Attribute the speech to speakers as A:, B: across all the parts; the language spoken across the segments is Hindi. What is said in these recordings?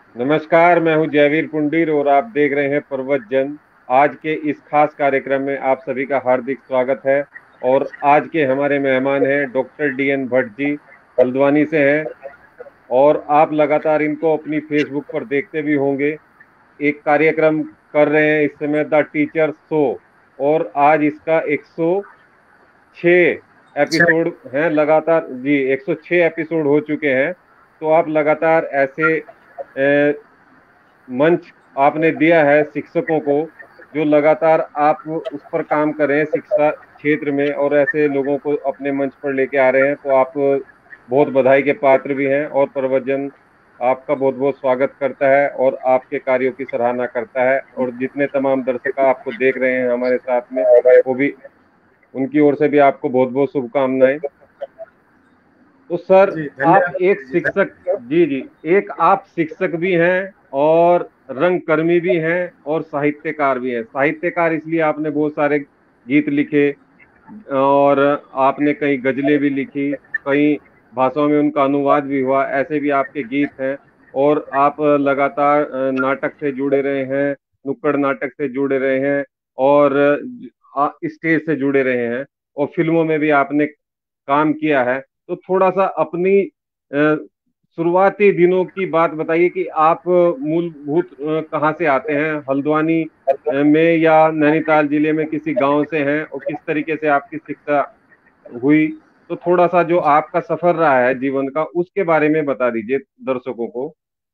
A: नमस्कार, मैं हूं जयवीर पुंडीर और आप देख रहे हैं पर्वत जन। आज के इस खास कार्यक्रम में आप सभी का हार्दिक स्वागत है। और आज के हमारे मेहमान हैं डॉक्टर DN भट्ट जी, हल्द्वानी से हैं। और आप लगातार इनको अपनी फेसबुक पर देखते भी होंगे। एक कार्यक्रम कर रहे हैं इस समय, द टीचर शो। और आज इसका 106
B: अच्छा।
A: एपिसोड हैं लगातार जी, 106 एपिसोड हो चुके हैं। तो आप लगातार ऐसे मंच आपने दिया है शिक्षकों को, जो लगातार आप उस पर काम कर रहे हैं शिक्षा क्षेत्र में, और ऐसे लोगों को अपने मंच पर लेके आ रहे हैं। तो आप बहुत बधाई के पात्र भी हैं। और प्रवचन आपका बहुत बहुत स्वागत करता है और आपके कार्यों की सराहना करता है। और जितने तमाम दर्शक आपको देख रहे हैं हमारे साथ में, वो भी, उनकी ओर से भी आपको बहुत बहुत शुभकामनाएं। तो सर,
B: जी
A: आप
B: धन्यवाद
A: एक
B: जी,
A: शिक्षक,
B: धन्यवाद।
A: जी जी, एक आप शिक्षक भी हैं और रंगकर्मी भी हैं और साहित्यकार भी हैं। साहित्यकार इसलिए आपने बहुत सारे गीत लिखे, और आपने कई गजलें भी लिखी, कई भाषाओं में उनका अनुवाद भी हुआ, ऐसे भी आपके गीत हैं। और आप लगातार नाटक से जुड़े रहे हैं, नुक्कड़ नाटक से जुड़े रहे हैं, और स्टेज से जुड़े रहे हैं, और फिल्मों में भी आपने काम किया है। तो थोड़ा सा अपनी शुरुआती दिनों की बात बताइए कि आप मूलभूत कहाँ से आते हैं, हल्द्वानी में या नैनीताल जिले में किसी गांव से हैं, और किस तरीके से आपकी शिक्षा हुई। तो थोड़ा सा जो आपका सफर रहा है जीवन का, उसके बारे में बता दीजिए दर्शकों को।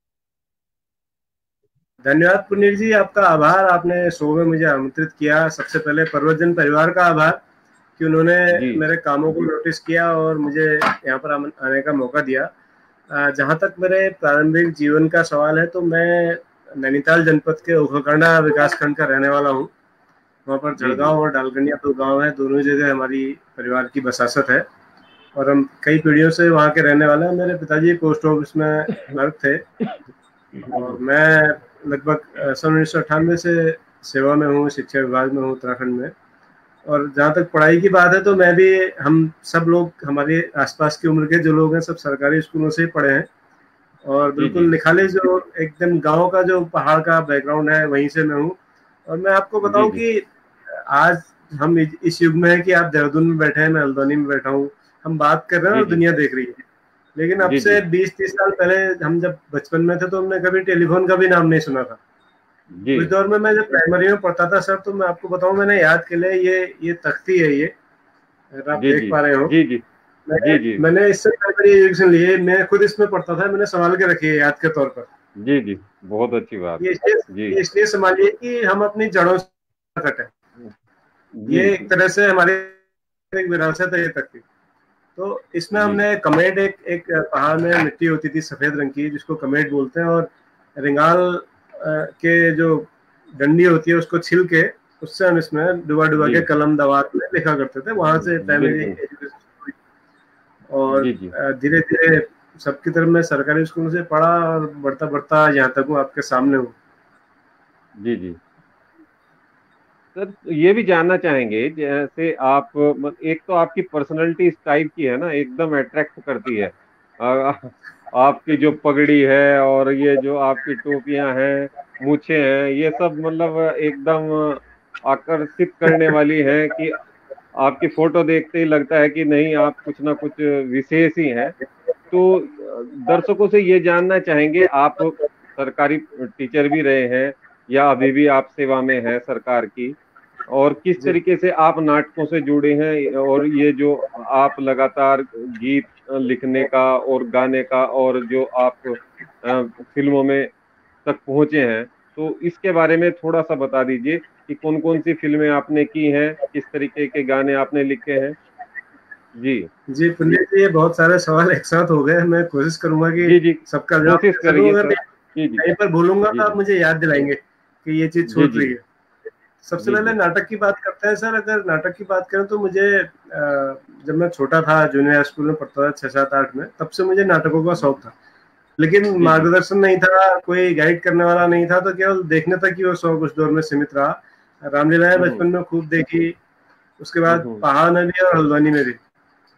B: धन्यवाद पुनीर जी, आपका आभार। आपने शो में मुझे आमंत्रित किया। सबसे पहले पर्वतजन परिवार का आभार कि उन्होंने
A: जी
B: मेरे कामों को नोटिस किया और मुझे यहाँ पर आने का मौका दिया। जहाँ तक मेरे प्रारंभिक जीवन का सवाल है, तो मैं नैनीताल जनपद के ओखलकांडा विकासखंड का रहने वाला हूँ। वहाँ पर
A: जी जी
B: जड़गांव और डालगनिया दो गांव हैं। दोनों जगह हमारी परिवार की बसासत है और हम कई पीढ़ियों से वहाँ के रहने वाले हैं। मेरे पिताजी पोस्ट ऑफिस में क्लर्क थे और मैं लगभग सन 1998 से सेवा में हूँ, शिक्षा विभाग में हूँ उत्तराखंड में। और जहाँ तक पढ़ाई की बात है, तो मैं भी, हम सब लोग, हमारे आसपास की उम्र के जो लोग हैं, सब सरकारी स्कूलों से ही पढ़े हैं। और
A: जी जी
B: बिल्कुल निखाले जो एकदम गांव का जो पहाड़ का बैकग्राउंड है, वहीं से मैं हूँ। और मैं आपको
A: जी
B: बताऊं
A: जी
B: कि आज हम इस युग में है कि आप देहरादून में बैठे हैं, मैं हल्द्वानी में बैठा हूँ। हम बात कर रहे हैं
A: जी
B: और
A: जी
B: दुनिया देख रही है। लेकिन अब
A: जी
B: से
A: जी
B: 20-30 साल पहले, हम जब बचपन में थे, तो हमने कभी टेलीफोन का भी नाम नहीं सुना था।
A: जी
B: उस दौर में मैं जब प्राइमरी में पढ़ता था सर, तो मैं आपको बताऊं, मैंने याद के लिए ये तख्ती है, ये अगर आप
A: जी
B: देख
A: जी
B: पा रहे हो।
A: जी जी
B: मैंने
A: जी जी
B: मैंने इससे प्राइमरी एजुकेशन ली है, मैं खुद इसमें पढ़ता था, मैंने संभाल के रखी है याद के तौर पर।
A: जी जी, बहुत अच्छी बात।
B: ये इसलिए
A: जी
B: ये इसलिए संभालिए कि हम अपनी जड़ों से कटे।
A: जी
B: ये एक तरह से हमारी एक विरासत है ये तख्ती। तो इसमें
A: जी
B: हमने कमेट, एक एक पहाड़ में मिट्टी होती थी सफेद रंग की, जिसको कमेट बोलते हैं। और रिंगाल के जो डंडी होती है, उसको छिल के, उससे हम इसमें डुबा डुबा
A: जी,
B: के कलम दवात में लिखा करते थे। वहां से प्राइमरी
A: बिल्कुल।
B: एजुकेशन हुई। और
A: जी जी
B: धीरे धीरे सबकी तरफ मैं सरकारी स्कूल से पढ़ा और बढ़ता बढ़ता यहाँ तक हूँ, आपके सामने हूँ।
A: जी जी सर, ये भी जानना चाहेंगे, जैसे आप एक तो आपकी पर्सनैलिटी इस टाइप की है ना, एकदम अट्रैक्ट करती है। आपकी जो पगड़ी है और ये जो आपकी टोपियां हैं, मूछें हैं, ये सब मतलब एकदम आकर्षित करने वाली हैं कि आपकी फोटो देखते ही लगता है कि नहीं, आप कुछ ना कुछ विशेष ही हैं। तो दर्शकों से ये जानना चाहेंगे, आप सरकारी टीचर भी रहे हैं या अभी भी आप सेवा में हैं सरकार की, और किस
B: जी
A: तरीके से आप नाटकों से जुड़े हैं, और ये जो आप लगातार गीत लिखने का और गाने का, और जो आप फिल्मों में तक पहुंचे हैं, तो इसके बारे में थोड़ा सा बता दीजिए कि कौन कौन सी फिल्में आपने की हैं, किस तरीके के गाने आपने लिखे हैं। जी
B: जी पुनीत जी, ये बहुत सारे सवाल एक साथ हो गए। मैं कोशिश करूंगा कि
A: जी जी,
B: सबका जवाब
A: कोशिश
B: दे सकूं।
A: करिए
B: अगर
A: सर। जी जी
B: कहीं पर भूलूंगा
A: जी
B: तो आप
A: जी
B: मुझे याद दिलाएंगे कि ये चीज
A: जी
B: छूट
A: जी
B: रही है। सबसे
A: जी
B: पहले
A: जी
B: नाटक की बात करते हैं सर। अगर नाटक की बात करें, तो मुझे जब मैं छोटा था, जूनियर स्कूल में पढ़ता था, 6-7-8 में, तब से मुझे नाटकों का शौक था। लेकिन
A: जी जी
B: मार्गदर्शन नहीं था, कोई गाइड करने वाला नहीं था, तो केवल देखने तक ही वो शौक उस दौर में सीमित रहा। रामलीलाएं
A: हम्म
B: बचपन में खूब देखी। उसके
A: हम्म
B: बाद
A: हम्म
B: पहाड़ में भी और हल्द्वानी में भी।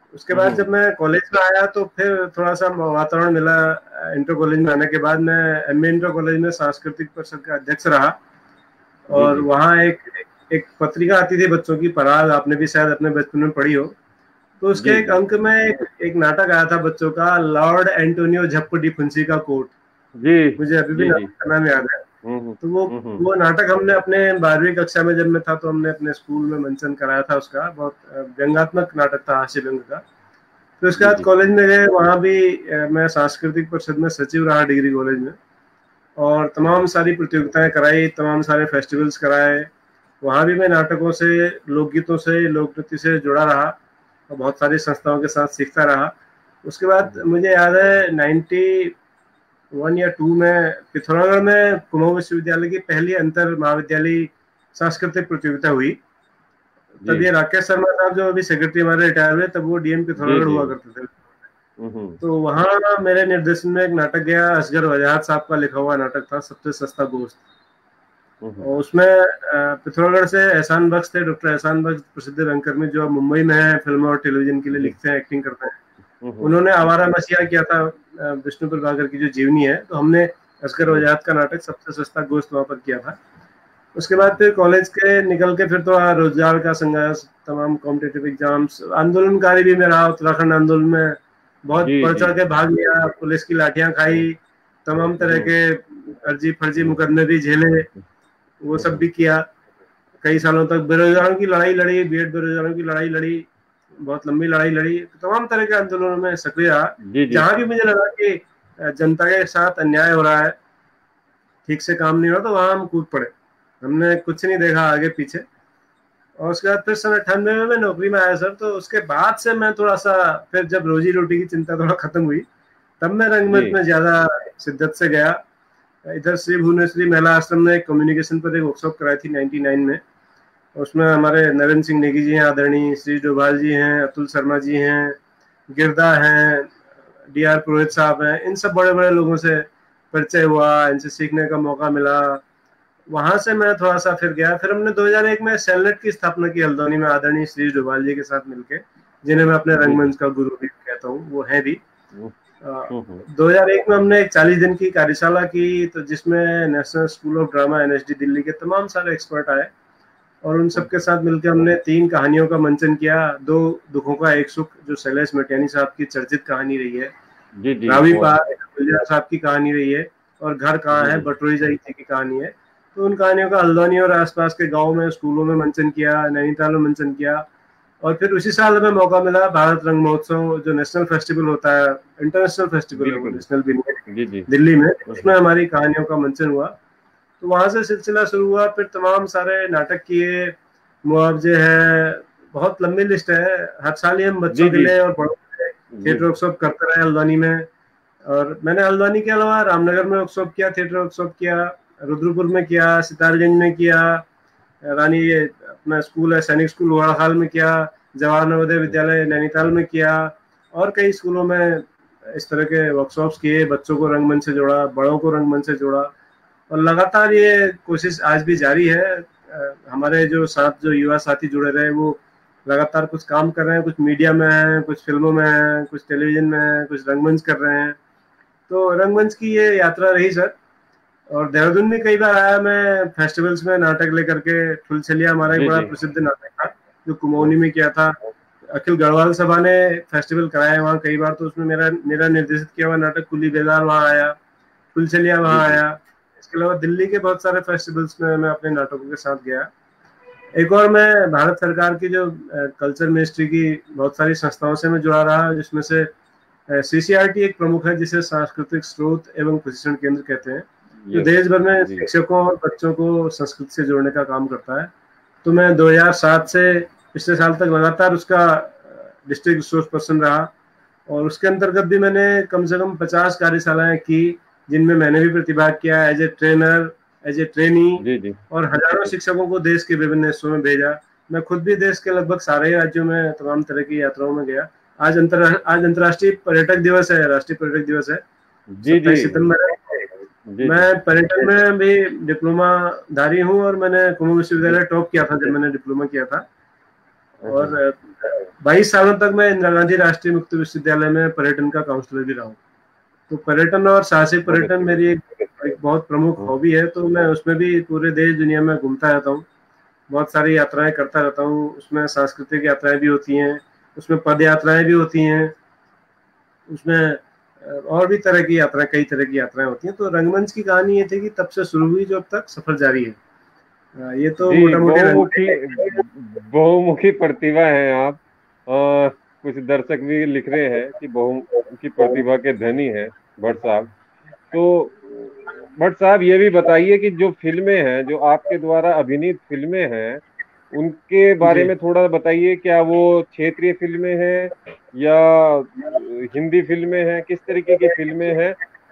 B: उसके बाद जब मैं कॉलेज में आया तो फिर थोड़ा सा वातावरण मिला। इंटर कॉलेज में आने के बाद मैं एमए इंटर कॉलेज में सांस्कृतिक परिषद का अध्यक्ष रहा, और वहाँ एक पत्रिका आती थी बच्चों की, पराग, आपने भी शायद अपने बचपन में पढ़ी हो। तो उसके एक अंक में एक नाटक आया था बच्चों का, लॉर्ड एंटोनियो झप्पटी फुंसी का कोट। मुझे अभी भी नाटक का नाम याद है। तो वो नाटक हमने अपने 12वीं कक्षा में जब मैं था तो हमने अपने स्कूल में मंचन कराया था उसका। बहुत व्यंग्यात्मक नाटक था, हास्य व्यंग का। तो उसके बाद कॉलेज में गए, वहाँ भी मैं सांस्कृतिक परिषद में सचिव रहा डिग्री कॉलेज में, और तमाम सारी प्रतियोगिताएं कराई, तमाम सारे फेस्टिवल्स कराए। वहाँ भी मैं नाटकों से, लोकगीतों से, लोक नृत्य से जुड़ा रहा और बहुत सारी संस्थाओं के साथ सीखता रहा। उसके बाद मुझे याद है 91 या 2 में पिथौरागढ़ में कुमाऊं विश्वविद्यालय की पहली अंतर महाविद्यालय सांस्कृतिक प्रतियोगिता हुई। तब ये राकेश शर्मा साहब जो अभी सेक्रेटरी हमारे रिटायर हुए, तब वो डीएम पिथौरागढ़ हुआ करते थे। तो वहाँ मेरे निर्देशन में एक नाटक गया, असगर वजाहत साहब का लिखा हुआ नाटक था, सबसे सस्ता गोश्त। और उसमें पिथौरागढ़ से एहसान बख्श थे, डॉक्टर एहसान बख्श, प्रसिद्ध रंगकर्मी जो मुंबई में है, फिल्मों और टेलीविजन के लिए लिखते हैं, एक्टिंग करते हैं। उन्होंने आवारा मसीहा किया था, विष्णु प्रभाकर की जो जीवनी है। तो हमने असगर वजाहत का नाटक सबसे सस्ता गोश्त वहां पर किया था। उसके बाद फिर कॉलेज के निकल के फिर तो रोजगार का संघर्ष, तमाम कॉम्पिटेटिव एग्जाम्स, आंदोलनकारी भी मैं रहा। उत्तराखंड आंदोलन में बहुत बढ़ चढ़ के भाग लिया, पुलिस की लाठियां खाई, तमाम तरह के अर्जी फर्जी मुकदमे भी झेले, वो सब भी किया। कई सालों तक बेरोजगारों की लड़ाई लड़ी, बीएड बेरोजगारों की लड़ाई लड़ी, बहुत लंबी लड़ाई लड़ी, तमाम तरह के आंदोलनों में सक्रिय रहा। जहां भी मुझे लगा कि जनता के साथ अन्याय हो रहा है, ठीक से काम नहीं हो रहा, तो वहां हम कूद पड़े। हमने कुछ नहीं देखा आगे पीछे। और उसके बाद फिर सन 98 में मैं नौकरी में आया सर। तो उसके बाद से मैं थोड़ा सा, फिर जब रोजी रोटी की चिंता थोड़ा खत्म हुई, तब मैं रंगमंच में ज्यादा शिद्दत से गया। इधर श्री भुवनेश्वरी महिला आश्रम में कम्युनिकेशन पर एक वर्कशॉप कराई थी 99 में। उसमें हमारे नरेंद्र सिंह नेगी जी हैं, आदरणीय श्री डोभाल जी हैं, अतुल शर्मा जी हैं, गिरदा हैं, डीआर पुरोहित साहब हैं। इन सब बड़े बड़े लोगों से परिचय हुआ, इनसे सीखने का मौका मिला। वहां से मैं थोड़ा सा फिर गया। फिर हमने 2001 में सेलनेट की स्थापना की हल्द्वानी में, आदरणीय श्री डोभाल जी के साथ मिलके, जिन्हें मैं अपने रंगमंच का गुरु भी कहता हूँ, वो है भी। 2001 में हमने एक 40 दिन की कार्यशाला की, तो जिसमें national school of drama NSD Delhi के तमाम सारे एक्सपर्ट आए, और उन सबके साथ मिलकर हमने 3 कहानियों का मंचन किया। 2 दुखों का एक सुख, जो शैलेश मटियानी साहब की चर्चित कहानी रही है, रावी पार साहब की कहानी रही है, और घर कहाँ है, बटोरी जाई की कहानी है। तो उन कहानियों का हल्द्वानी और आसपास के गाँव में, स्कूलों में मंचन किया, नैनीताल में मंचन किया। और फिर उसी साल हमें मौका मिला भारत रंग महोत्सव, जो नेशनल फेस्टिवल होता है, इंटरनेशनल फेस्टिवल है, नेशनल भी नहीं, दिल्ली में, उसमें हमारी कहानियों का मंचन हुआ। तो वहां से सिलसिला शुरू हुआ। फिर तमाम सारे नाटक किए, मुआवजे है, बहुत लंबी लिस्ट है। हर साल ही हम बच्चों के लिए और बड़ों के लिए थिएटर वर्कशॉप करते रहे हल्द्वानी में। और मैंने हल्द्वानी के अलावा रामनगर में वर्कशॉप किया, थिएटर वर्कशॉप किया, रुद्रपुर में किया, सितारगंज में किया, रानी ये अपना स्कूल है सैनिक स्कूल वाड़ाखाल में किया, जवाहर नवोदय विद्यालय नैनीताल में किया, और कई स्कूलों में इस तरह के वर्कशॉप्स किए। बच्चों को रंगमंच से जोड़ा, बड़ों को रंगमंच से जोड़ा, और लगातार ये कोशिश आज भी जारी है। हमारे जो साथ जो युवा साथी जुड़े रहे, वो लगातार कुछ काम कर रहे हैं, कुछ मीडिया में है, कुछ फिल्मों में है, कुछ टेलीविजन में है, कुछ रंगमंच कर रहे हैं। तो रंगमंच की ये यात्रा रही सर। और देहरादून में कई बार आया मैं फेस्टिवल्स में नाटक लेकर के। फुलछलिया हमारा एक बड़ा प्रसिद्ध नाटक था, जो कुमौनी में किया था। अखिल गढ़वाल सभा ने फेस्टिवल कराया वहाँ कई बार, तो उसमें मेरा निर्देशित किया हुआ नाटक कुली बेदार वहाँ आया, फुलछलिया वहाँ आया। इसके अलावा दिल्ली के बहुत सारे फेस्टिवल्स में मैं अपने नाटकों के साथ गया। एक और मैं भारत सरकार की जो कल्चर मिनिस्ट्री की बहुत सारी संस्थाओं से मैं जुड़ा रहा, जिसमें से सीसीआरटी एक प्रमुख है, जिसे सांस्कृतिक स्रोत एवं प्रशिक्षण केंद्र कहते हैं, जो देश भर में शिक्षकों और बच्चों को संस्कृत से जोड़ने का काम करता है। तो मैं 2007 से पिछले साल तक लगातार उसका डिस्ट्रिक्ट रिसोर्स पर्सन रहा, और उसके अंतर्गत भी मैंने कम से कम 50 कार्यशालाएं की, जिनमें मैंने भी प्रतिभाग किया as a trainer, as a trainee, और हजारों शिक्षकों को देश के विभिन्न हिस्सों में भेजा। मैं खुद भी देश के लगभग सारे राज्यों में तमाम तरह की यात्राओं में गया। आज अंतर्राष्ट्रीय पर्यटक दिवस है, राष्ट्रीय पर्यटक दिवस है, 27 सितंबर है। मैं पर्यटन में भी डिप्लोमा धारी हूँ, और मैंने कुमाऊं विश्वविद्यालय टॉप किया था जब मैंने डिप्लोमा किया था। और 22 सालों तक मैं इंदिरा गांधी राष्ट्रीय मुक्त विश्वविद्यालय में पर्यटन का काउंसलर भी रहा हूँ। तो पर्यटन और साहसिक पर्यटन मेरी एक बहुत प्रमुख हॉबी है। तो मैं उसमें भी पूरे देश दुनिया में घूमता रहता हूँ, बहुत सारी यात्राएं करता रहता हूँ। उसमें सांस्कृतिक यात्राएं भी होती हैं, उसमें पद यात्राएं भी होती हैं, उसमें और भी तरह की यात्राएं, कई तरह की यात्राएं होती हैं। तो रंगमंच की कहानी ये थी कि तब से शुरू हुई जो अब तक सफर जारी है। ये तो
A: जी,
B: मोटा मोटी
A: बहुमुखी प्रतिभा है आप। कुछ दर्शक भी लिख रहे हैं कि बहुमुखी प्रतिभा के धनी है भट्ट साहब। तो भट्ट साहब ये भी बताइए कि जो फिल्में हैं, जो आपके द्वारा अभिनीत फिल्में हैं, उनके बारे
B: जी
A: में थोड़ा बताइए। क्या वो क्षेत्रीय फिल्में हैं या हिंदी फिल्में हैं, किस तरीके की फिल्में हैं?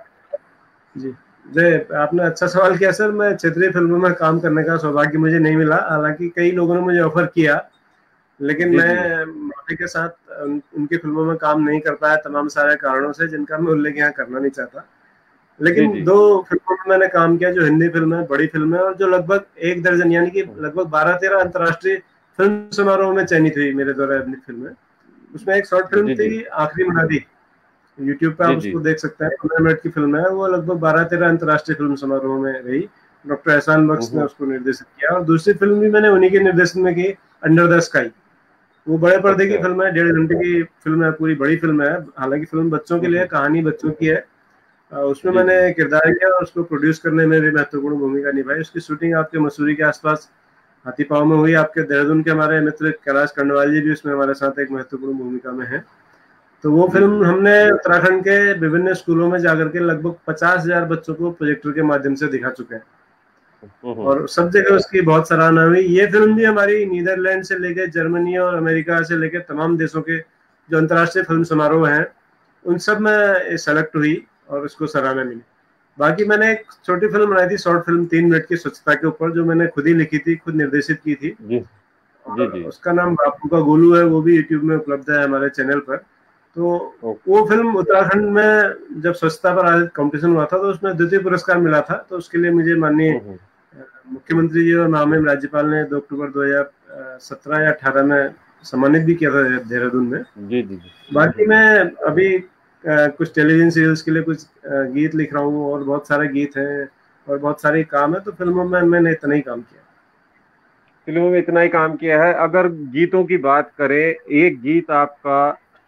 B: जी जी, आपने अच्छा सवाल किया सर। मैं क्षेत्रीय फिल्मों में काम करने का सौभाग्य मुझे नहीं मिला, हालांकि कई लोगों ने मुझे ऑफर किया, लेकिन
A: जी जी
B: मैं मौके के साथ उनकी फिल्मों में काम नहीं कर पाया, तमाम सारे कारणों से, जिनका मैं उल्लेख यहाँ करना नहीं चाहता।
A: जी
B: लेकिन
A: जी।
B: 2 फिल्मों में मैंने काम किया जो हिंदी फिल्म है, बड़ी फिल्म है, और जो लगभग 1 दर्जन यानी कि लगभग 12-13 अंतर्राष्ट्रीय फिल्म समारोह में चयनित हुई मेरे द्वारा अपनी फिल्में। उसमें एक शॉर्ट फिल्म
A: जी जी
B: थी आखिरी मुनादी, यूट्यूब पे आप
A: जी जी।
B: उसको देख सकते हैं, 15 मिनट की फिल्म है। वो लगभग 12-13 अंतर्राष्ट्रीय फिल्म समारोह में रही। डॉक्टर एहसान बख्श ने
A: हम्म,
B: उसको निर्देशित किया, और दूसरी फिल्म भी मैंने उन्हीं के निर्देशन में की, अंडर द स्काई। वो बड़े पर्दे की
A: अच्छा।
B: फिल्म है, 1.5 घंटे की फिल्म है, पूरी बड़ी फिल्म है। हालांकि फिल्म बच्चों के लिए, कहानी बच्चों की है। उसमें
A: जी
B: मैंने
A: जी।
B: किरदार किया और उसको प्रोड्यूस करने में भी महत्वपूर्ण भूमिका निभाई। उसकी शूटिंग आपके मसूरी के आसपास हाथीपाव में हुई। आपके देहरादून के हमारे मित्र कैलाश कर्णवाल जी भी उसमें हमारे साथ एक महत्वपूर्ण भूमिका में है। तो वो
A: जी जी।
B: फिल्म हमने उत्तराखंड के विभिन्न स्कूलों में जाकर के लगभग 50,000 बच्चों को प्रोजेक्टर के माध्यम से दिखा चुके हैं,
A: हम्म।
B: और सब जगह उसकी बहुत सराहना हुई। ये फिल्म भी हमारी नीदरलैंड से लेकर जर्मनी और अमेरिका से लेकर तमाम देशों के जो अंतर्राष्ट्रीय फिल्म समारोह हैं, उन सब में सेलेक्ट हुई और उसको सराहना मिली। बाकी मैंने एक छोटी फिल्म बनाई थी, शॉर्ट फिल्म 3 मिनट की, स्वच्छता के ऊपर, जो मैंने खुद ही लिखी थी, खुद निर्देशित की थी।
A: जी जी
B: और
A: जी।
B: उसका नाम बापू का गोलू है, वो भी यूट्यूब में उपलब्ध है हमारे चैनल पर। तो
A: ओके।
B: वो फिल्म उत्तराखंड में जब स्वच्छता पर आधारित कंपटीशन हुआ था, तो उसमें द्वितीय पुरस्कार मिला था। तो उसके लिए मुझे माननीय
A: हम्म।
B: मुख्यमंत्री जी और महामहिम राज्यपाल ने 2 अक्टूबर 2017 या 18 में सम्मानित भी किया था देहरादून में।
A: जी जी जी।
B: बाकी मैं अभी कुछ टेलीविजन सीरियल्स के लिए कुछ गीत लिख रहा हूँ, और बहुत सारे गीत हैं और बहुत सारे काम है। तो फिल्मों में मैंने इतना ही काम किया।
A: फिल्मों में इतना ही काम किया है। अगर गीतों की बात करें, एक गीत आपका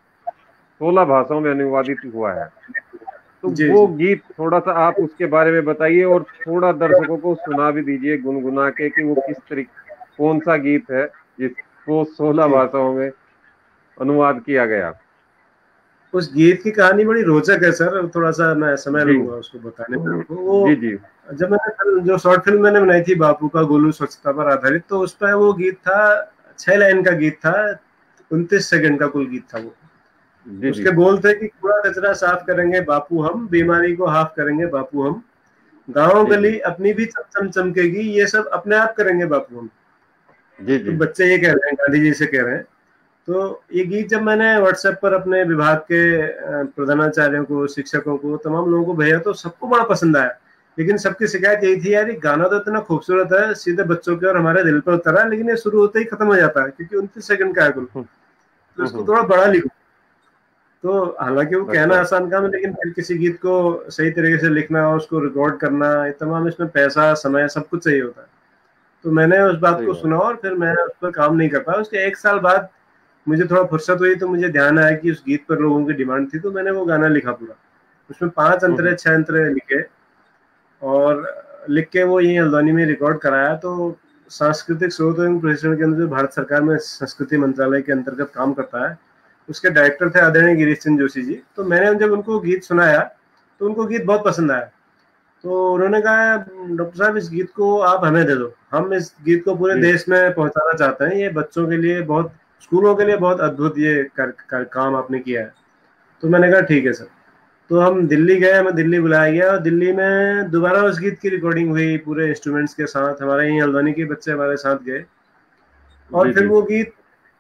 A: 16 भाषाओं में अनुवादित हुआ है, तो
B: जी
A: वो
B: जी
A: गीत थोड़ा सा आप उसके बारे में बताइए, और थोड़ा दर्शकों को सुना भी दीजिए गुनगुना के कि वो किस तरीके, कौन सा गीत है जिसको 16
B: जी।
A: भाषाओं में अनुवाद किया गया।
B: उस गीत की कहानी बड़ी रोचक है सर, थोड़ा सा मैं समय
A: जी
B: लूंगा उसको बताने में आपको। वो
A: जी जी।
B: जब मैंने जो शॉर्ट फिल्म मैंने बनाई थी बापू का गोलू स्वच्छता पर आधारित, तो उस पर वो गीत था, 6 लाइन का गीत था, 29 सेकंड का कुल गीत था वो।
A: जी जी
B: उसके बोल थे कि कूड़ा कचरा साफ करेंगे बापू हम, बीमारी को हाफ करेंगे बापू हम, गांव
A: जी जी
B: गली अपनी भी चमचम चमकेगी, ये सब अपने आप करेंगे बापू हम।
A: जी
B: तो
A: जी
B: बच्चे ये कह रहे हैं, गांधी जी से कह रहे हैं। तो ये गीत जब मैंने व्हाट्सएप पर अपने विभाग के प्रधानाचार्यों को, शिक्षकों को, तमाम लोगों को भेजा, तो सबको बड़ा पसंद आया। लेकिन सबकी शिकायत यही थी, यार ये गाना तो इतना खूबसूरत है, सीधे बच्चों के और हमारे दिल पर उतरा है, लेकिन ये शुरू होते ही खत्म हो जाता है, क्योंकि 29 सेकंड का है कुल। तो इसको
A: हम्म।
B: थोड़ा बड़ा लिखो। तो हालांकि वो कहना
A: अच्छा।
B: आसान काम है, लेकिन फिर किसी गीत को सही तरीके से लिखना, उसको रिकॉर्ड करना, ये तमाम, इसमें पैसा, समय, सब कुछ चाहिए होता है। तो मैंने उस बात
A: सही
B: को
A: बात।
B: सुना, और फिर मैं उस पर काम नहीं कर पाया। उसके 1 साल बाद मुझे थोड़ा फुर्सत हुई, तो मुझे ध्यान आया कि उस गीत पर लोगों की डिमांड थी, तो मैंने वो गाना लिखा पूरा। उसमें 5 अंतरे, 6 अंतरे लिखे, और लिख के वो यहीं हल्द्वानी में रिकॉर्ड कराया। तो सांस्कृतिक स्रोत एवं प्रशिक्षण केंद्र जो भारत सरकार में संस्कृति मंत्रालय के अंतर्गत काम करता है, उसके डायरेक्टर थे आदरणीय गिरीश चंद्र जोशी जी। तो मैंने जब उनको गीत सुनाया, तो उनको गीत बहुत पसंद आया। तो उन्होंने कहा, डॉक्टर साहब इस गीत को आप हमें दे दो, हम इस गीत को पूरे
A: जी
B: देश में पहुंचाना चाहते हैं। ये बच्चों के लिए बहुत, स्कूलों के लिए बहुत अद्भुत ये काम आपने किया है। तो मैंने कहा ठीक है सर। तो हम दिल्ली गए, हमें दिल्ली बुलाया गया, और दिल्ली में दोबारा उस गीत की रिकॉर्डिंग हुई पूरे इंस्ट्रूमेंट्स के साथ। हमारे यहाँ हल्द्वानी के बच्चे हमारे साथ गए, और
A: जी
B: फिर
A: जी
B: वो गीत,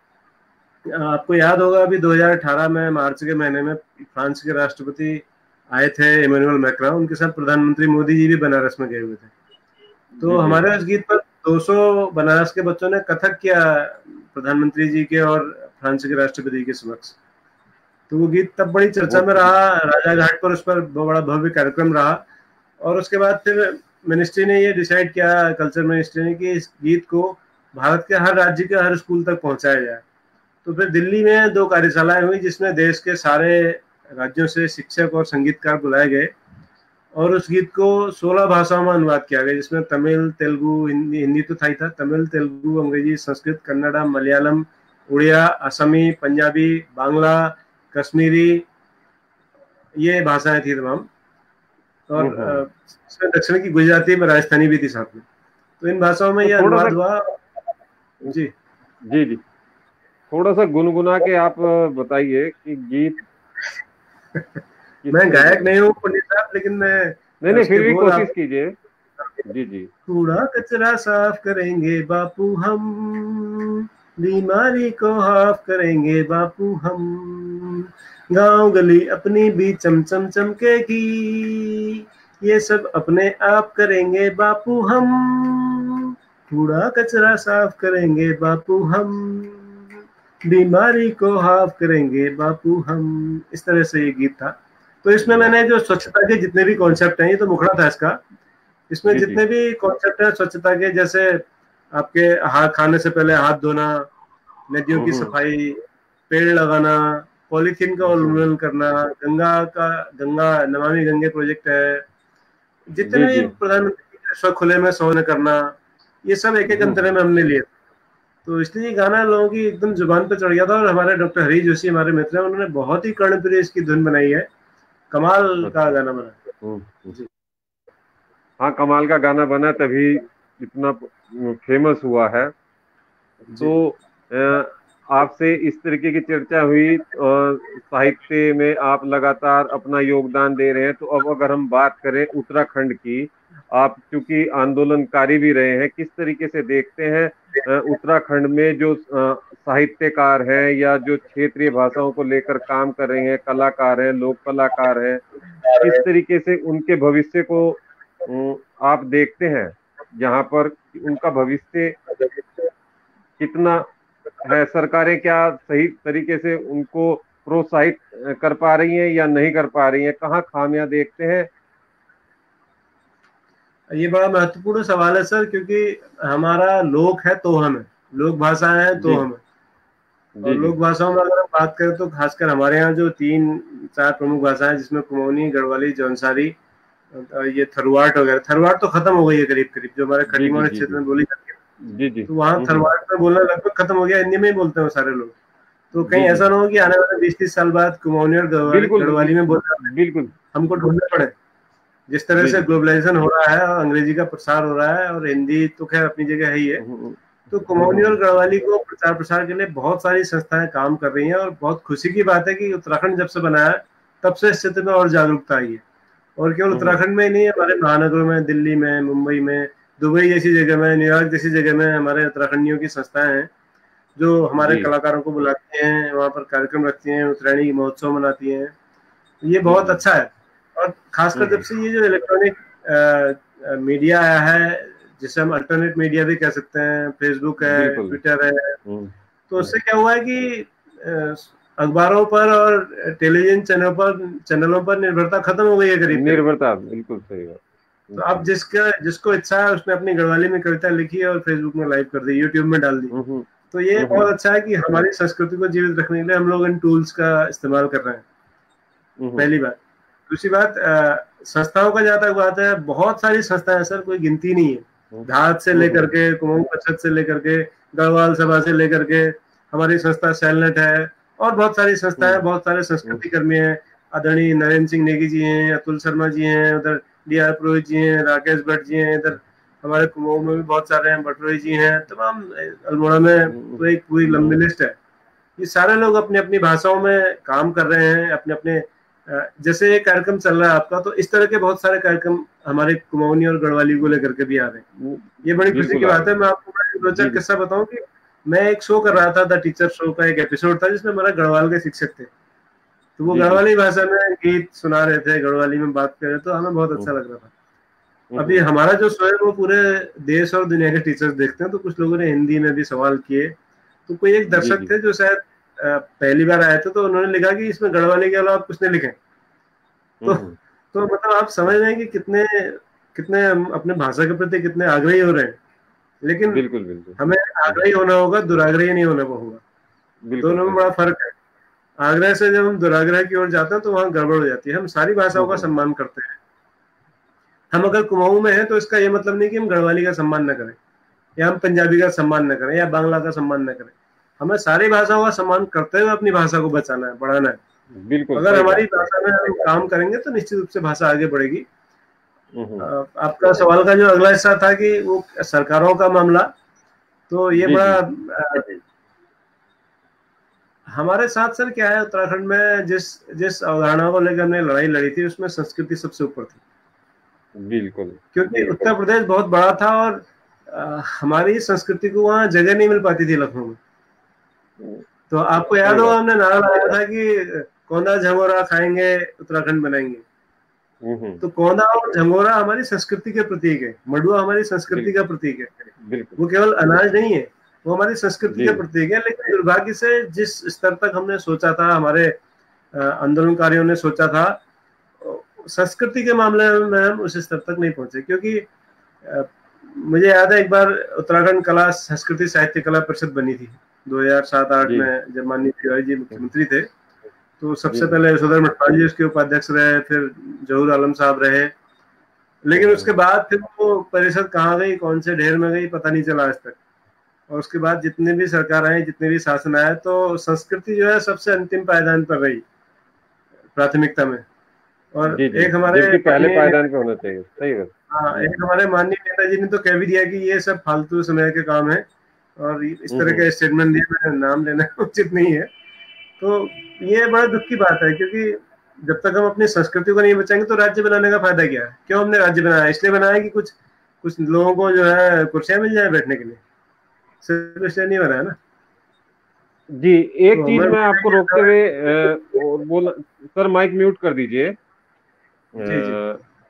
B: आपको याद होगा अभी 2018 में मार्च के महीने में फ्रांस के राष्ट्रपति आए थे, इमैनुअल मैक्रोन, उनके साथ प्रधानमंत्री मोदी जी भी बनारस में गए हुए थे। तो
A: जी जी।
B: हमारे उस गीत पर 200 बनारस के बच्चों ने कथक किया प्रधानमंत्री जी के और फ्रांस के राष्ट्रपति के समक्ष। तो वो गीत तब बड़ी चर्चा में रहा, राजा घाट पर उस पर बड़ा भव्य कार्यक्रम रहा। और उसके बाद फिर मिनिस्ट्री ने ये डिसाइड किया, कल्चर मिनिस्ट्री ने, कि इस गीत को भारत के हर राज्य के हर स्कूल तक पहुंचाया जाए। तो फिर दिल्ली में 2 कार्यशालाएं हुई जिसमें देश के सारे राज्यों से शिक्षक और संगीतकार बुलाए गए और उस गीत को 16 भाषाओं में अनुवाद किया गया, जिसमें तमिल, तेलुगु, हिंदी तो था ही था, तमिल, तेलुगु, अंग्रेजी, संस्कृत, कन्नड़ा, मलयालम, उड़िया, असमी, पंजाबी, बांग्ला, कश्मीरी, ये भाषाएं थी तमाम। और इसमें दक्षिण की गुजराती में राजस्थानी भी थी साथ में। तो इन भाषाओं में यह अनुवाद हुआ। जी
A: जी जी, थोड़ा सा गुनगुना के आप बताइए कि गीत
B: मैं गायक नहीं हूँ पंडित साहब, लेकिन मैं
A: नहीं फिर भी कोशिश कीजिए। जी जी।
B: कूड़ा कचरा साफ करेंगे बापू हम, बीमारी को हाफ करेंगे बापू हम, गांव गली अपनी भी चमचम चमकेगी, ये सब अपने आप करेंगे बापू हम, कूड़ा कचरा साफ करेंगे बापू हम, बीमारी को हाफ करेंगे बापू हम। इस तरह से ये गीत था। तो इसमें मैंने जो स्वच्छता के जितने भी कॉन्सेप्ट हैं, ये तो मुखड़ा था इसका, इसमें जितने भी कॉन्सेप्ट है स्वच्छता के, जैसे आपके हाथ खाने से पहले हाथ धोना, नदियों की सफाई, पेड़ लगाना, पॉलीथीन का उन्मूलन करना, गंगा नमामि गंगे प्रोजेक्ट है, जितने भी प्रधानमंत्री स्व खुले में शौच करना, ये सब एक एक अंतरे में हमने लिए। तो इसलिए गाना लोगों की एकदम जुबान पे चढ़ गया था। और हमारे डॉक्टर हरीश जोशी हमारे मित्र हैं, उन्होंने बहुत ही कर्णप्रिय इसकी धुन बनाई है, कमाल का गाना बना।
A: हाँ, कमाल का गाना बना, तभी इतना फेमस हुआ है। तो आपसे इस तरीके की चर्चा हुई और साहित्य में आप लगातार अपना योगदान दे रहे हैं। तो अब अगर हम बात करें उत्तराखंड की, आप चूंकि आंदोलनकारी भी रहे हैं, किस तरीके से देखते हैं उत्तराखंड में जो साहित्यकार हैं या जो क्षेत्रीय भाषाओं को लेकर काम कर रहे हैं, कलाकार हैं, लोक कलाकार हैं, किस तरीके से उनके भविष्य को आप देखते हैं, जहां पर उनका भविष्य कितना है? सरकारें क्या सही तरीके से उनको प्रोत्साहित कर पा रही हैं या नहीं कर पा रही हैं? कहाँ खामियां देखते हैं?
B: ये बड़ा महत्वपूर्ण सवाल है सर, क्योंकि हमारा लोक है तो हम है, लोक भाषा है तो हम है। और लोक भाषाओं में अगर हम बात करें तो खासकर हमारे यहाँ जो 3-4 प्रमुख भाषाएं, जिसमें कुमाऊनी, गढ़वाली, जौनसारी, ये थरवाट वगैरह, थरवाट तो खत्म हो गई है करीब करीब, जो हमारे खटीमाना क्षेत्र में बोली जाती है। तो वहाँ थरवाट में बोलना लगभग खत्म हो गया, हिंदी में ही बोलते हैं सारे लोग। तो कहीं ऐसा ना हो कि आने वाले 20-30 साल बाद कुमाऊनी और गढ़वाली में बोलना बिल्कुल हमको ढूंढना पड़े। जिस तरह से ग्लोबलाइजेशन हो रहा है और अंग्रेजी का प्रसार हो रहा है, और हिंदी तो खैर अपनी जगह है ही है, तो कुमाऊनी और गढ़वाली को प्रचार प्रसार के लिए बहुत सारी संस्थाएं काम कर रही हैं। और बहुत खुशी की बात है कि उत्तराखंड जब से बनाया तब से इस क्षेत्र में और जागरूकता आई है। और केवल उत्तराखंड में ही नहीं, हमारे महानगरों में, दिल्ली में, मुंबई में, दुबई जैसी जगह में, न्यूयॉर्क जैसी जगह में हमारे उत्तराखंडियों की संस्थाएं हैं जो हमारे कलाकारों को बुलाती हैं, वहाँ पर कार्यक्रम रखती हैं, उत्तरायणी महोत्सव मनाती हैं। ये बहुत अच्छा है। और खासकर जब से ये जो इलेक्ट्रॉनिक मीडिया आया है, जिसे हम अल्टरनेट मीडिया भी कह सकते हैं, फेसबुक है, ट्विटर है, तो उससे क्या हुआ है कि अखबारों पर और टेलीविजन चैनलों पर निर्भरता खत्म हो गई है करीब।
A: निर्भरता, बिल्कुल सही बात।
B: तो अब जिसको इच्छा है उसने अपनी गढ़वाली में कविता लिखी और फेसबुक में लाइव कर दी, यूट्यूब में डाल दी। तो ये बहुत अच्छा है कि हमारी संस्कृति को जीवित रखने के लिए हम लोग इन टूल्स का इस्तेमाल कर रहे हैं, पहली बात। दूसरी बात, संस्थाओं का जहाँ तक बात है, बहुत सारी संस्थाएं सर, कोई गिनती नहीं है। घाट से लेकर के, कुमाऊं परिषद से लेकर के, गढ़वाल सभा से लेकर के, हमारी संस्था सेलनेट है, और बहुत सारी संस्थाएं, बहुत सारे संस्कृति कर्मी हैं। आदरणीय नरेंद्र सिंह नेगी जी हैं, अतुल शर्मा जी हैं, उधर डी.आर. पुरोहित जी हैं, राकेश भट्ट जी हैं, इधर हमारे कुमाऊं में भी बहुत सारे हैं, भटरोई जी हैं, तमाम अल्मोड़ा में तो एक पूरी लंबी लिस्ट है। ये सारे लोग अपनी अपनी भाषाओं में काम कर रहे हैं, अपने अपने, जैसे एक कार्यक्रम चल रहा है आपका, तो इस तरह के बहुत सारे कार्यक्रम हमारे कुमाऊनी और गढ़वाली को लेकर के भी आ रहे हैं। ये बड़ी खुशी की बात है। मैं आपको बड़ा रोचक किस्सा बताऊं कि मैं एक शो कर रहा था, द टीचर शो का एक एपिसोड था, जिसमें हमारा गढ़वाल के शिक्षक थे। तो वो गढ़वाली भाषा में गीत सुना रहे थे, गढ़वाली में बात कर रहे, तो हमें बहुत अच्छा लग रहा था। अभी हमारा जो शो है वो पूरे देश और दुनिया के टीचर्स देखते हैं, तो कुछ लोगों ने हिंदी में भी सवाल किए। तो कोई एक
A: जी
B: दर्शक
A: जी।
B: थे जो शायद पहली बार आए थे, तो उन्होंने लिखा कि इसमें गढ़वाली के अलावा आप कुछ नहीं लिखे। तो
A: हम्म।
B: तो मतलब आप समझ रहे हैं कि कितने कितने हम अपने भाषा के प्रति कितने आग्रही हो रहे हैं। लेकिन
A: बिल्कुल बिल्कुल।
B: हमें आग्रही होना होगा, दुराग्रही नहीं होना होगा।
A: बिल्कुल
B: दोनों में
A: सही
B: बड़ा
A: बात।
B: फर्क है। आग्रह से जब हम दुराग्रह की ओर जाते हैं तो वहां गड़बड़ हो जाती है। हम सारी भाषाओं का
A: हम्म।
B: सम्मान करते हैं। हम अगर कुमाऊं में हैं तो इसका ये मतलब नहीं कि हम गढ़वाली का सम्मान न करें, या हम पंजाबी का सम्मान न करें, या बांग्ला का सम्मान न करें। हमें सारी भाषाओं का सम्मान करते हुए अपनी भाषा को बचाना है, बढ़ाना है।
A: बिल्कुल
B: अगर
A: सही
B: हमारी
A: बात है।
B: भाषा में हम काम करेंगे तो निश्चित रूप से भाषा आगे बढ़ेगी।
A: हम्म।
B: आपका सवाल का जो अगला हिस्सा था कि वो सरकारों का मामला, तो ये
A: जी
B: बड़ा
A: जी।
B: हमारे साथ सर क्या है, उत्तराखंड में जिस जिस अवधारणा को लेकर हमने लड़ाई लड़ी थी उसमें संस्कृति सबसे ऊपर थी।
A: बिल्कुल।
B: क्योंकि उत्तर प्रदेश बहुत बड़ा था और हमारी संस्कृति को वहाँ जगह नहीं मिल पाती थी लखनऊ में। तो आपको याद
A: सही
B: होगा
A: बात।
B: हमने नारा लगाया था कि कौंधा झंगोरा खाएंगे उत्तराखंड बनाएंगे।
A: हम्म।
B: तो कौंधा और झंगोरा हमारी संस्कृति के प्रतीक है, मडुआ हमारी संस्कृति का
A: बिल्कुल
B: प्रतीक है।
A: बिल्कुल।
B: वो केवल अनाज नहीं है, वो हमारी संस्कृति
A: जी।
B: का प्रतीक है। लेकिन दुर्भाग्य से जिस स्तर तक हमने सोचा था, हमारे आंदोलनकारियों ने सोचा था, संस्कृति के मामले में हम उस स्तर तक नहीं पहुंचे। क्योंकि मुझे याद है एक बार उत्तराखंड कला संस्कृति साहित्य कला परिषद बनी थी 2007-8
A: जी।
B: में, जब माननीय तिवारी जी मुख्यमंत्री थे। तो
A: जी
B: सबसे
A: जी।
B: पहले यशोधर मटवाल जी उसके उपाध्यक्ष रहे, फिर जहूर आलम साहब रहे। लेकिन उसके
A: हम्म।
B: बाद फिर वो परिषद कहाँ गई, कौन से ढेर में गई, पता नहीं चला आज तक। और उसके बाद जितने भी सरकार आए, जितने भी शासन आए, तो संस्कृति जो है सबसे अंतिम पायदान पर रही, प्राथमिकता में। और
A: जी जी।
B: एक हमारे
A: जबकि पहले
B: माननीय
A: पायदान
B: नेता,
A: पे होना चाहिए, सही बात।
B: हाँ,
A: जी।
B: एक हमारे माननीय नेताजी ने तो कह भी दिया कि ये सब फालतू समय के काम है। और इस तरह
A: हम्म।
B: के स्टेटमेंट दिए, मैंने नाम लेना उचित नहीं है। तो ये बड़ा दुख की बात है, क्योंकि जब तक हम अपनी संस्कृति को नहीं बचाएंगे तो राज्य बनाने का फायदा क्या है। क्यों हमने राज्य बनाया? इसलिए बनाया कि कुछ कुछ लोगों को जो है कुर्सियां मिल जाए बैठने के लिए, सिर्फ इसलिए नहीं बनाया ना।
A: जी। एक
B: तो
A: चीज
B: हमें
A: मैं आपको रोकते हुए और बोला, सर माइक म्यूट कर दीजिए।
B: जी जी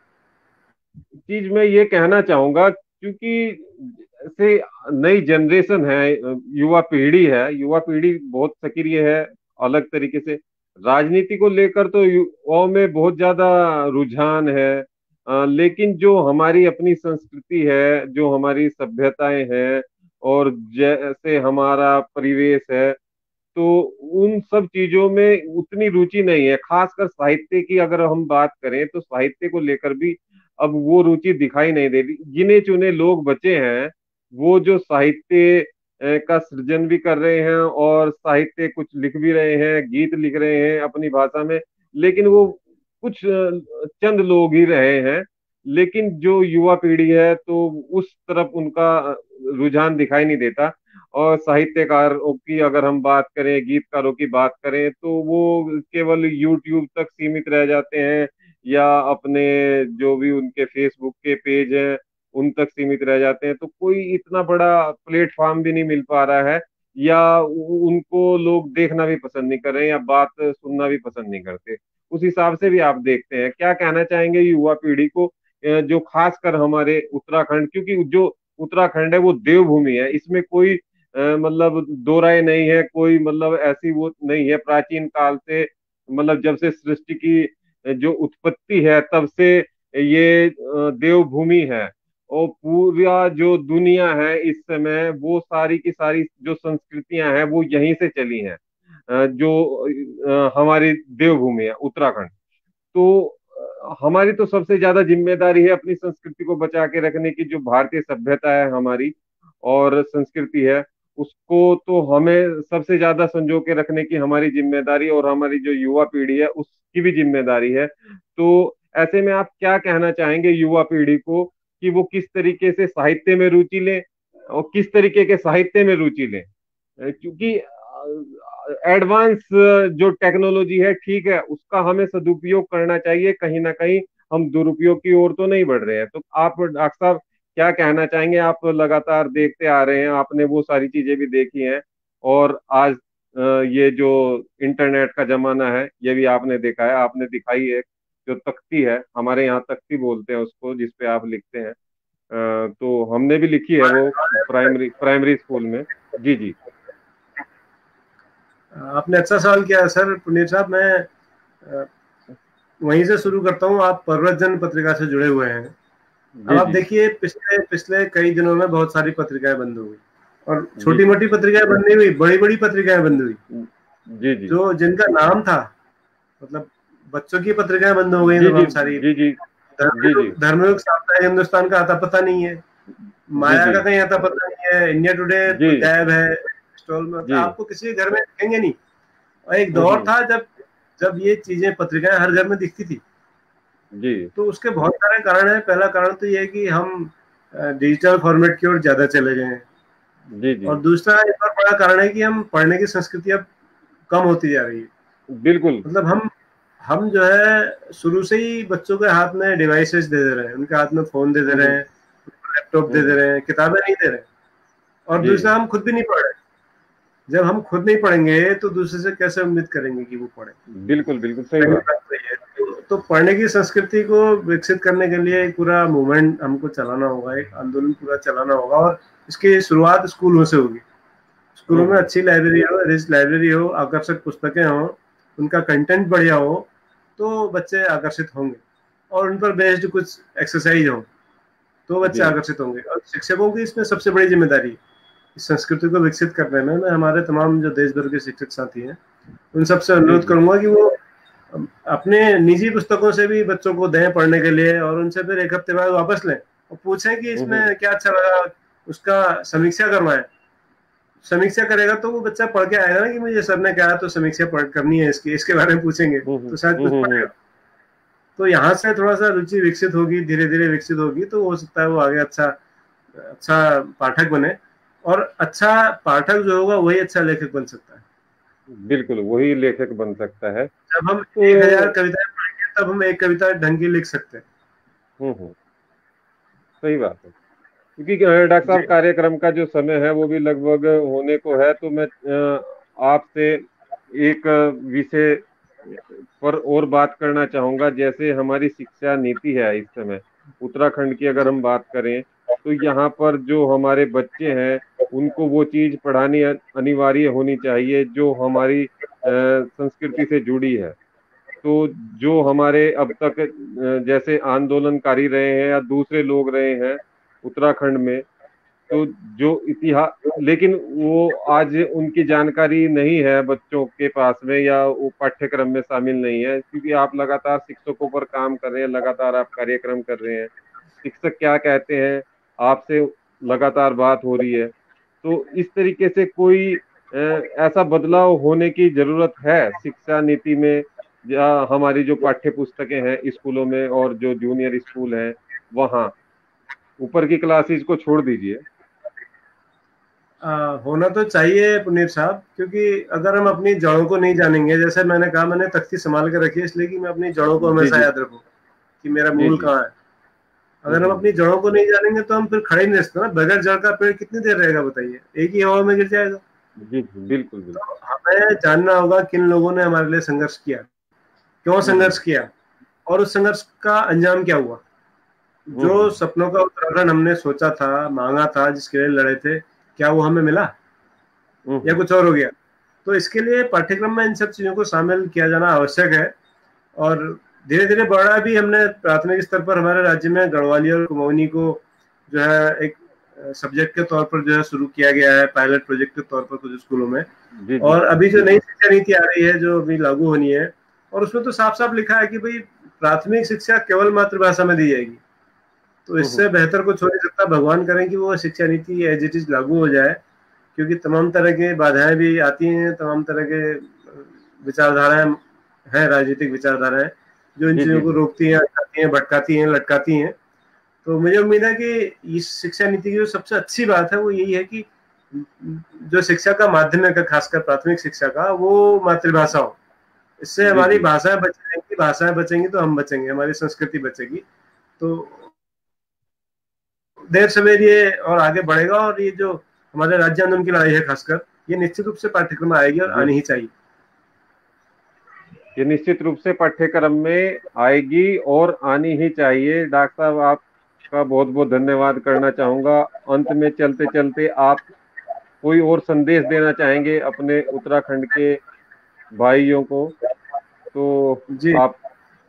A: चीज मैं ये कहना चाहूंगा, क्योंकि से नई जनरेशन है, युवा पीढ़ी है, युवा पीढ़ी बहुत सक्रिय है अलग तरीके से। राजनीति को लेकर तो युवाओं में बहुत ज्यादा रुझान है, लेकिन जो हमारी अपनी संस्कृति है, जो हमारी सभ्यताएं हैं, और जैसे हमारा परिवेश है, तो उन सब चीजों में उतनी रुचि नहीं है। खासकर साहित्य की अगर हम बात करें तो साहित्य को लेकर भी अब वो रुचि दिखाई नहीं दे रही। गिने चुने लोग बचे हैं वो जो साहित्य का सृजन भी कर रहे हैं और साहित्य कुछ लिख भी रहे हैं, गीत लिख रहे हैं अपनी भाषा में। लेकिन वो कुछ चंद लोग ही रहे हैं। लेकिन जो युवा पीढ़ी है तो उस तरफ उनका रुझान दिखाई नहीं देता। और साहित्यकारों की अगर हम बात करें, गीतकारों की बात करें, तो वो केवल यूट्यूब तक सीमित रह जाते हैं, या अपने जो भी उनके फेसबुक के पेज हैं उन तक सीमित रह जाते हैं। तो कोई इतना बड़ा प्लेटफॉर्म भी नहीं मिल पा रहा है, या उनको लोग देखना भी पसंद नहीं कर रहे हैं, या बात सुनना भी पसंद नहीं करते। उस हिसाब से भी आप देखते हैं, क्या कहना चाहेंगे युवा पीढ़ी को, जो खासकर हमारे उत्तराखंड, क्योंकि जो उत्तराखंड है वो देवभूमि है, इसमें कोई मतलब दो राय नहीं है, कोई मतलब ऐसी वो नहीं है। प्राचीन काल से, मतलब जब से सृष्टि की जो उत्पत्ति है तब से ये देवभूमि है। और पूरा जो दुनिया है इस समय, वो सारी की सारी जो संस्कृतियां हैं वो यहीं से चली हैं। जो हमारी देवभूमि है उत्तराखंड। तो हमारी तो सबसे ज्यादा जिम्मेदारी है अपनी संस्कृति को बचा के रखने की। जो भारतीय सभ्यता है हमारी और संस्कृति है, उसको तो हमें सबसे ज्यादा संजो के रखने की हमारी जिम्मेदारी, और हमारी जो युवा पीढ़ी है उसकी भी जिम्मेदारी है। तो ऐसे में आप क्या कहना चाहेंगे युवा पीढ़ी को, कि वो किस तरीके से साहित्य में रुचि लें, और किस तरीके के साहित्य में रुचि लें? क्योंकि एडवांस जो टेक्नोलॉजी है ठीक है, उसका हमें सदुपयोग करना चाहिए, कहीं ना कहीं हम दुरुपयोग की ओर तो नहीं बढ़ रहे हैं। तो आप डॉक्टर साहब क्या कहना चाहेंगे? आप लगातार देखते आ रहे हैं, आपने वो सारी चीजें भी देखी हैं, और आज ये जो इंटरनेट का जमाना है ये भी आपने देखा है, आपने दिखाई है जो तख्ती है, हमारे यहाँ तख्ती बोलते हैं उसको, जिसपे आप लिखते हैं, तो हमने भी लिखी है वो प्राइमरी प्राइमरी स्कूल में। जी जी।
B: आपने अच्छा सवाल किया सर पुनीत साहब। मैं वहीं से शुरू करता हूँ। आप पर्वतजन पत्रिका से जुड़े हुए हैं। अब
A: जी
B: आप
A: जी।
B: देखिए पिछले पिछले कई दिनों में बहुत सारी पत्रिकाएं बंद हो गई, और
A: जी
B: छोटी
A: जी।
B: मोटी पत्रिकाएं बंद नहीं हुई, बड़ी बड़ी पत्रिकाएं बंद हुई।
A: जी जी।
B: जो जिनका नाम था, मतलब बच्चों की पत्रिकाएं बंद हो गई
A: जी जी।
B: तमाम सारी।
A: जी जी। जी जी।
B: धर्मयुग, साप्ताहिक हिंदुस्तान का आता पता नहीं है,
A: जी
B: माया
A: जी।
B: का कहीं आता पता नहीं है, इंडिया टुडे
A: जी
B: गायब है स्टॉल में,
A: जी।
B: आपको किसी के घर में दिखेंगे नहीं। और एक
A: हम्म
B: दौर
A: हम्म,
B: था जब जब ये चीजें पत्रिकाएं हर घर में दिखती थी।
A: जी
B: तो उसके बहुत सारे कारण है। पहला कारण तो ये है कि हम डिजिटल फॉर्मेट की ओर ज्यादा चले गए हैं,
A: जी जी।
B: और दूसरा एक और बड़ा कारण है कि हम पढ़ने की संस्कृति अब कम होती जा रही है।
A: बिल्कुल।
B: मतलब हम जो है शुरू से ही बच्चों के हाथ में डिवाइसेस दे दे रहे हैं, उनके हाथ में फोन दे दे रहे
A: हम्म
B: हैं, लैपटॉप दे दे
A: हम्म।
B: रहे हैं, किताबें नहीं दे रहे हैं। और
A: जी।
B: दूसरा, हम खुद भी नहीं पढ़ रहे। जब हम खुद नहीं पढ़ेंगे तो दूसरे से कैसे उम्मीद करेंगे कि वो पढ़े।
A: बिल्कुल बिल्कुल सही
B: पहली
A: बात।
B: बात तो ये है। तो पढ़ने की संस्कृति को विकसित करने के लिए एक पूरा मूवमेंट हमको चलाना होगा, एक आंदोलन पूरा चलाना होगा, और इसकी शुरुआत स्कूलों से होगी। स्कूलों में
A: हम्म।
B: अच्छी लाइब्रेरी हो, रिच लाइब्रेरी हो, आकर्षक पुस्तकें हो, उनका कंटेंट बढ़िया हो, तो बच्चे आकर्षित होंगे। और उन पर बेस्ड कुछ एक्सरसाइज हो, तो बच्चे
A: जी।
B: आकर्षित होंगे। और शिक्षकों की इसमें सबसे बड़ी जिम्मेदारी है इस संस्कृति को विकसित करने में। मैं हमारे तमाम जो देश भर के शिक्षक साथी हैं, उन सबसे
A: जी
B: अनुरोध
A: जी।
B: करूंगा कि वो अपने निजी पुस्तकों से भी बच्चों को दें पढ़ने के लिए, और उनसे फिर एक हफ्ते बाद वापस लें और पूछें कि
A: हम्म।
B: इसमें क्या अच्छा लगा, उसका समीक्षा करवाएं। समीक्षा करेगा तो वो बच्चा पढ़ के आएगा ना कि मुझे सर ने कहा तो समीक्षा पढ़ करनी है, इसकी इसके बारे में पूछेंगे
A: हम्म
B: तो शायद कुछ
A: हम्म।
B: पढ़ेगा। तो यहाँ से थोड़ा सा रुचि विकसित होगी, धीरे धीरे विकसित होगी, तो हो सकता है वो आगे अच्छा अच्छा पाठक बने। और अच्छा पाठक जो होगा वही अच्छा लेखक बन सकता है।
A: बिल्कुल वही लेखक बन सकता है।
B: जब हम
A: तो
B: 1000 कविताएं पढ़ेंगे तब हम एक कविता ढंग की लिख सकते हैं।
A: हम्म, सही बात है। क्योंकि डॉक्टर
B: जी
A: साहब, कार्यक्रम का जो समय है वो भी लगभग होने को है, तो मैं आपसे एक विषय पर और बात करना चाहूंगा। जैसे हमारी शिक्षा नीति है इस समय उत्तराखंड की, अगर
B: जी
A: हम बात करें, तो यहाँ पर जो हमारे बच्चे हैं उनको वो चीज पढ़ानी अनिवार्य होनी चाहिए जो हमारी संस्कृति से जुड़ी है। तो जो हमारे अब तक जैसे आंदोलनकारी रहे हैं या दूसरे लोग रहे हैं उत्तराखंड में, तो जो इतिहास, लेकिन वो आज उनकी जानकारी नहीं है बच्चों के पास में, या वो पाठ्यक्रम में शामिल नहीं है, क्योंकि आप लगातार शिक्षकों पर काम कर रहे हैं, लगातार आप कार्यक्रम कर रहे हैं, शिक्षक क्या कहते हैं आपसे लगातार बात हो रही है। तो इस तरीके से कोई ऐसा बदलाव होने की जरूरत है शिक्षा नीति में, या हमारी जो पाठ्य पुस्तकें हैं स्कूलों में और जो जूनियर स्कूल हैं वहाँ, ऊपर की क्लासेस को छोड़ दीजिए।
B: होना तो चाहिए पुनीत साहब, क्योंकि अगर हम अपनी जड़ों को नहीं जानेंगे, जैसे मैंने कहा, मैंने तख्ती संभाल के रखी है इसलिए कि मैं अपनी जड़ों को
A: जी
B: हमेशा
A: जी।
B: याद रखूं कि मेरा
A: जी
B: मूल
A: जी।
B: कहाँ है। अगर हम अपनी जड़ों को नहीं जानेंगे तो हम फिर खड़े ही नहीं रह सकते ना। बगैर जड़ का पेड़ कितनी देर रहेगा बताइए, एक ही हवा में गिर जाएगा।
A: जी जी, बिल्कुल बिल्कुल।
B: तो हमें जानना होगा किन लोगों ने हमारे लिए संघर्ष किया, क्यों संघर्ष
A: हम्म
B: किया, और उस संघर्ष का अंजाम क्या हुआ। जो
A: हम्म
B: सपनों का उत्तराखंड हमने सोचा था, मांगा था, जिसके लिए लड़े थे, क्या वो हमें मिला या
A: हम्म।
B: कुछ और हो गया। तो इसके लिए पाठ्यक्रम में इन सब चीजों को शामिल किया जाना आवश्यक है। और धीरे धीरे बढ़ा भी। हमने प्राथमिक स्तर पर हमारे राज्य में गढ़वाली और कुमाऊनी को जो है एक सब्जेक्ट के तौर पर जो है शुरू किया गया है, पायलट प्रोजेक्ट के तौर पर कुछ स्कूलों में।
A: जी जी।
B: और अभी जो नई शिक्षा नीति आ रही है जो अभी लागू होनी है, और उसमें तो साफ साफ लिखा है कि भाई प्राथमिक शिक्षा केवल मातृभाषा में दी जाएगी। तो इससे
A: हम्म।
B: बेहतर कुछ हो नहीं सकता। भगवान करें कि वो शिक्षा नीति एज इट इज लागू हो जाए, क्योंकि तमाम तरह के बाधाएं भी आती हैं, तमाम तरह के विचारधाराएं हैं, राजनीतिक विचारधाराएं जो इन
A: जी
B: चीजों
A: जी
B: को
A: जी।
B: रोकती हैं, अटकाती हैं, भटकाती हैं, लटकाती हैं। तो मुझे उम्मीद है कि इस शिक्षा नीति की जो सबसे अच्छी बात है वो यही है कि जो शिक्षा का माध्यम है, खासकर प्राथमिक शिक्षा का, वो मातृभाषा हो। इससे
A: जी
B: हमारी
A: जी।
B: भाषाएं बचेंगी, भाषाएं बचेंगी तो हम बचेंगे, हमारी संस्कृति बचेगी। तो देर सवेर ये और आगे बढ़ेगा। और ये जो हमारे राज्य आंदोलन की लड़ाई है खासकर, ये निश्चित रूप से पाठ्यक्रम में आएगी और
A: जी
B: आनी ही चाहिए।
A: ये निश्चित रूप से पाठ्यक्रम में आएगी और आनी ही चाहिए। डॉक्टर साहब, आपका बहुत बहुत धन्यवाद करना चाहूंगा। अंत में चलते चलते आप कोई और संदेश देना चाहेंगे अपने उत्तराखंड के भाइयों को, तो
B: जी,
A: आप।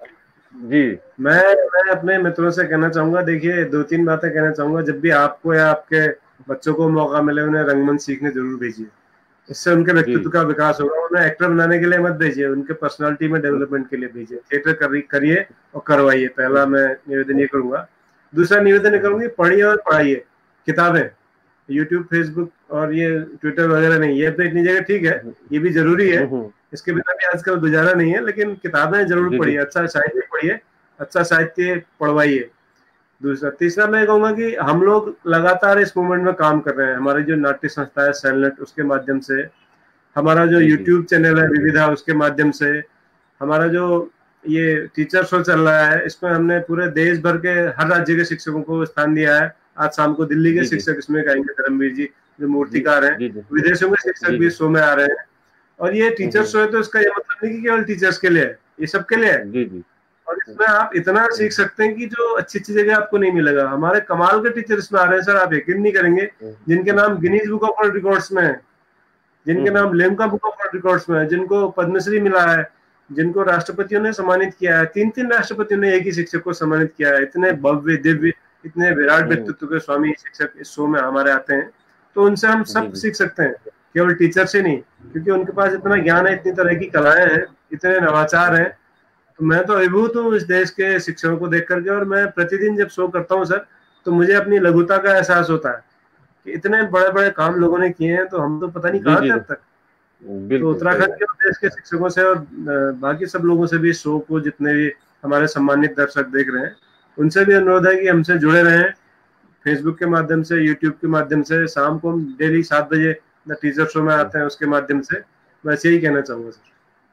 A: जी
B: मैं अपने मित्रों से कहना चाहूंगा, देखिए 2-3 बातें कहना चाहूंगा। जब भी आपको या आपके बच्चों को मौका मिले, उन्हें रंगमंच सीखने जरूर भेजिए। इससे उनके
A: जी
B: व्यक्तित्व का विकास होगा। उन्हें एक्टर बनाने के लिए मत भेजिए, उनके पर्सनालिटी में डेवलपमेंट के लिए भेजिए। थिएटर करिए और करवाइए, पहला मैं निवेदन ये करूंगा। दूसरा निवेदन ये करूंगी, पढ़िए और पढ़ाइए किताबें। यूट्यूब, फेसबुक और ये ट्विटर वगैरह नहीं, ये तो इतनी जगह ठीक है, ये भी जरूरी है, इसके बिना भी आजकल गुजारा नहीं है, लेकिन किताबें जरूर
A: जी जी
B: पढ़िए, अच्छा साहित्य पढ़िए, अच्छा साहित्य पढ़वाइए। दूसरा, तीसरा मैं कहूंगा कि हम लोग लगातार इस मूवमेंट में काम कर रहे हैं। हमारी जो नाट्य संस्था है सेलनेट, उसके माध्यम से, हमारा जो
A: जी जी
B: यूट्यूब चैनल है विविधा, उसके माध्यम से, हमारा जो ये टीचर शो चल रहा है, इसमें हमने पूरे देश भर के हर राज्य के शिक्षकों को स्थान दिया है। आज शाम को दिल्ली के
A: जी जी
B: शिक्षक इसमें आएंगे, धर्मवीर जी जो
A: जी
B: मूर्तिकार हैं।
A: जी जी
B: विदेशों के शिक्षक
A: जी
B: भी
A: जी
B: इस शो में आ रहे हैं। और ये टीचर शो है, तो इसका ये मतलब नहीं कि केवल टीचर्स के लिए है, ये सबके लिए है।
A: जी जी
B: और इसमें आप इतना सीख सकते हैं कि जो अच्छी अच्छी जगह आपको नहीं मिलेगा। हमारे कमाल के टीचर इसमें आ रहे हैं सर, आप यकीन नहीं करेंगे, जिनके नाम Guinness book of world records में है, जिनके नाम Limca book of world records में है, जिनको पद्मश्री मिला है, जिनको राष्ट्रपतियों ने सम्मानित किया है। 3-3 राष्ट्रपतियों ने एक ही शिक्षक को सम्मानित किया है। इतने भव्य दिव्य, इतने विराट व्यक्तित्व के स्वामी शिक्षक इस शो में हमारे आते हैं। तो उनसे हम
A: जी
B: सब
A: जी
B: सीख सकते हैं, केवल टीचर से नहीं, क्योंकि उनके पास इतना ज्ञान है, इतनी तरह की कलाएं हैं, इतने नवाचार हैं। तो मैं तो अभिभूत हूँ इस देश के शिक्षकों को देख करके। और मैं प्रतिदिन जब शो करता हूँ सर, तो मुझे अपनी लघुता का एहसास होता है कि इतने बड़े बड़े काम लोगों ने किए हैं, तो हम तो पता नहीं
A: जी
B: कहाँ
A: जी
B: थे
A: जी
B: अब तक। तो
A: बिल्कुल सही
B: उत्तराखंड
A: बात।
B: के और देश के शिक्षकों से और बाकी सब लोगों से भी, शो को जितने भी हमारे सम्मानित दर्शक देख रहे हैं, उनसे भी अनुरोध है कि हमसे जुड़े रहें। फेसबुक के माध्यम से, यूट्यूब के माध्यम से, शाम को हम डेली 7 बजे द टीचर शो में आते हैं, उसके माध्यम से। बस यही कहना चाहूंगा सर।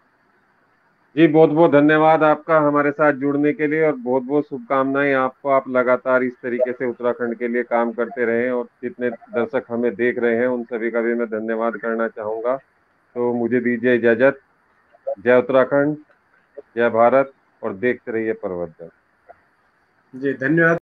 A: जी बहुत बहुत धन्यवाद आपका हमारे साथ जुड़ने के लिए, और बहुत बहुत शुभकामनाएं आपको। आप लगातार इस तरीके से उत्तराखंड के लिए काम करते रहें, और जितने दर्शक हमें देख रहे हैं उन सभी का भी मैं धन्यवाद करना चाहूंगा। तो मुझे दीजिए इजाजत। जय उत्तराखंड, जय भारत, और देखते रहिए प्रवर्धन।
B: जी धन्यवाद।